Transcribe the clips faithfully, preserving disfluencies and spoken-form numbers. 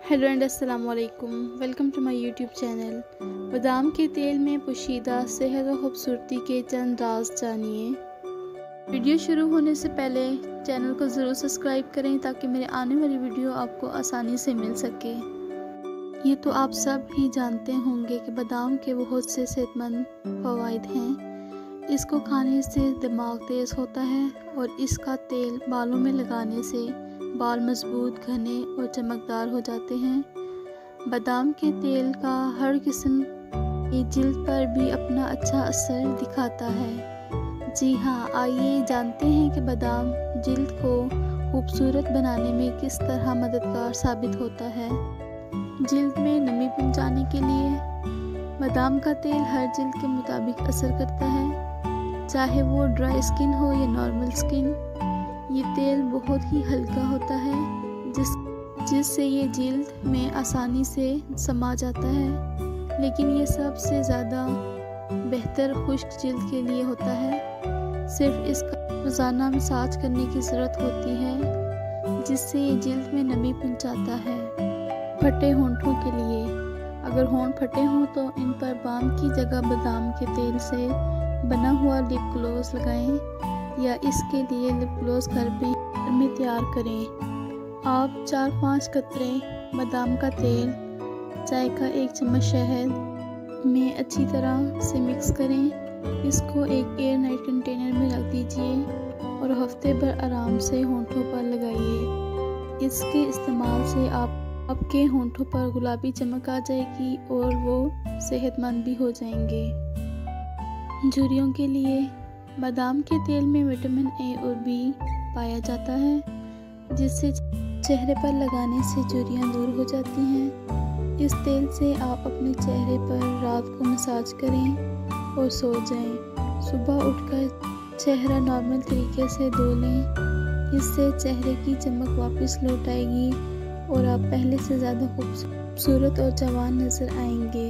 Hello and अस्सलाम वालेकुम। Welcome to my YouTube channel. बादाम के तेल में पोशीदा सेहत और खूबसूरती के चंद राज जानिए। वीडियो शुरू होने से पहले चैनल को ज़रूर सब्सक्राइब करें ताकि मेरे आने वाली वीडियो आपको आसानी से मिल सके। ये तो आप सब ही जानते होंगे कि बादाम के बहुत से सेहतमंद फ़वाइद हैं। इसको खाने से दिमाग तेज़ होता है और इसका तेल बालों में लगाने से बाल मजबूत, घने और चमकदार हो जाते हैं। बादाम के तेल का हर किस्म की जिल्द पर भी अपना अच्छा असर दिखाता है। जी हाँ, आइए जानते हैं कि बादाम जिल्द को खूबसूरत बनाने में किस तरह मददगार साबित होता है। जिल्द में नमी पहुंचाने के लिए बादाम का तेल हर जिल्द के मुताबिक असर करता है, चाहे वो ड्राई स्किन हो या नॉर्मल स्किन। ये तेल बहुत ही हल्का होता है जिस जिससे ये जिल्द में आसानी से समा जाता है, लेकिन ये सबसे ज़्यादा बेहतर खुश्क जिल्द के लिए होता है। सिर्फ इसका रोज़ाना मसाज करने की ज़रूरत होती है जिससे ये जिल्द में नमी पहुंचाता है। फटे होंठों के लिए अगर होंठ फटे हों तो इन पर बाम की जगह बादाम के तेल से बना हुआ लिप ग्लॉस लगाएं या इसके लिए लिप ग्लॉस घर में में तैयार करें। आप चार पाँच कतरे बादाम का तेल चाय का एक चम्मच शहद में अच्छी तरह से मिक्स करें। इसको एक एयर नाइट कंटेनर में रख दीजिए और हफ्ते भर आराम से होंठों पर लगाइए। इसके इस्तेमाल से आप आपके होंठों पर गुलाबी चमक आ जाएगी और वो सेहतमंद भी हो जाएंगे। झुर्रियों के लिए बादाम के तेल में विटामिन ए और बी पाया जाता है, जिससे चेहरे पर लगाने से झुर्रियाँ दूर हो जाती हैं। इस तेल से आप अपने चेहरे पर रात को मसाज करें और सो जाएं। सुबह उठकर चेहरा नॉर्मल तरीके से धो लें। इससे चेहरे की चमक वापस लौट आएगी और आप पहले से ज़्यादा खूबसूरत और जवान नज़र आएंगे।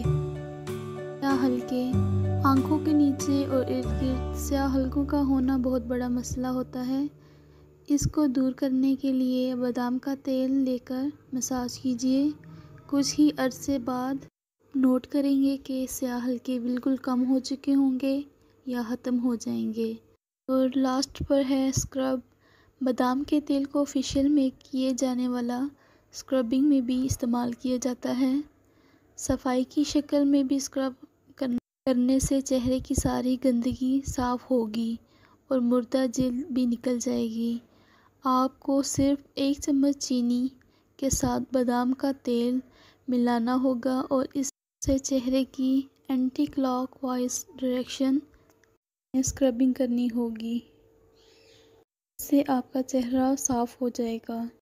स्याह हल्के आंखों के नीचे और इर्द गिर्द स्याह हल्कों का होना बहुत बड़ा मसला होता है। इसको दूर करने के लिए बादाम का तेल लेकर मसाज कीजिए। कुछ ही अरसे बाद नोट करेंगे कि स्याह हल्के बिल्कुल कम हो चुके होंगे या ख़त्म हो जाएंगे। और लास्ट पर है स्क्रब। बादाम के तेल को फेशियल में किए जाने वाला स्क्रबिंग में भी इस्तेमाल किया जाता है। सफाई की शक्ल में भी स्क्रब करने से चेहरे की सारी गंदगी साफ़ होगी और मुर्दा जिल्द भी निकल जाएगी। आपको सिर्फ एक चम्मच चीनी के साथ बादाम का तेल मिलाना होगा और इससे चेहरे की एंटी क्लॉकवाइज डायरेक्शन में स्क्रबिंग करनी होगी। इससे आपका चेहरा साफ़ हो जाएगा।